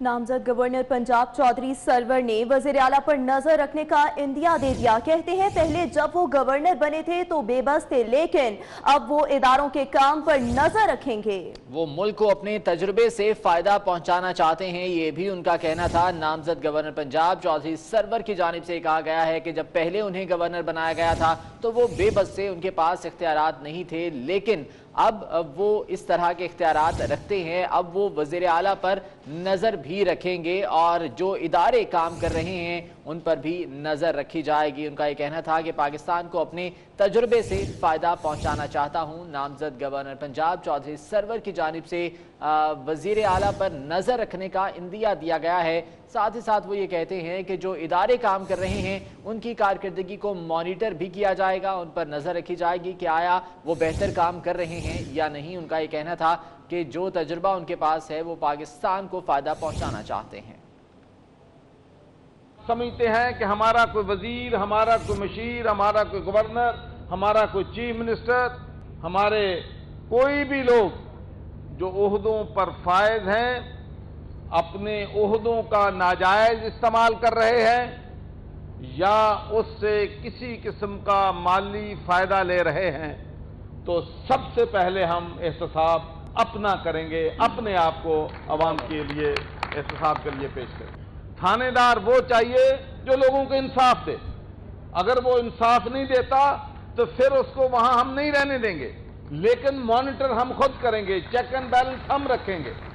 नामजद governor Punjab Chaudhary server ने वजीर आला पर नजर रखने का इंदिया दे दिया। कहते हैं पहले जब वो गवर्नर बने थे तो बेबस थे, लेकिन अब वो इदारों के काम पर नजर रखेंगे। वो मुल्क को अपने तजुर्बे से फायदा पहुंचाना चाहते हैं, ये भी उनका कहना था। नामजद गवर्नर पंजाब चौधरी सरवर की जानिब से कहा गया है कि जब पहले उन्हें गवर्नर बनाया गया था तो वो बेबस से, उनके पास इख्तियारात नहीं थे, लेकिन अब वो इस तरह के इख्तियारात रखते हैं। अब वो वज़ीर आला पर नज़र भी रखेंगे और जो इदारे काम कर रहे हैं उन पर भी नज़र रखी जाएगी। उनका ये कहना था कि पाकिस्तान को अपने तजुर्बे से फ़ायदा पहुंचाना चाहता हूं। नामजद गवर्नर पंजाब चौधरी सरवर की जानिब से वज़ीर आला पर नज़र रखने का इंदिया दिया गया है। साथ ही साथ वो ये कहते हैं कि जो इदारे काम कर रहे हैं उनकी कारकर्दगी को मॉनिटर भी किया जाएगा, उन पर नज़र रखी जाएगी कि आया वो बेहतर काम कर रहे हैं या नहीं। उनका ये कहना था कि जो तजुर्बा उनके पास है वो पाकिस्तान को फ़ायदा पहुंचाना चाहते हैं। समझते हैं कि हमारा कोई वजीर, हमारा कोई मशीर, हमारा कोई गवर्नर, हमारा कोई चीफ मिनिस्टर, हमारे कोई भी लोग जो ओहदों पर फायज हैं अपने ओहदों का नाजायज इस्तेमाल कर रहे हैं या उससे किसी किस्म का माली फायदा ले रहे हैं, तो सबसे पहले हम एहतसाब अपना करेंगे, अपने आप को अवाम के लिए एहतसाब के लिए पेश करेंगे। थानेदार वो चाहिए जो लोगों को इंसाफ दे। अगर वो इंसाफ नहीं देता तो फिर उसको वहां हम नहीं रहने देंगे, लेकिन मॉनिटर हम खुद करेंगे, चेक एंड बैलेंस हम रखेंगे।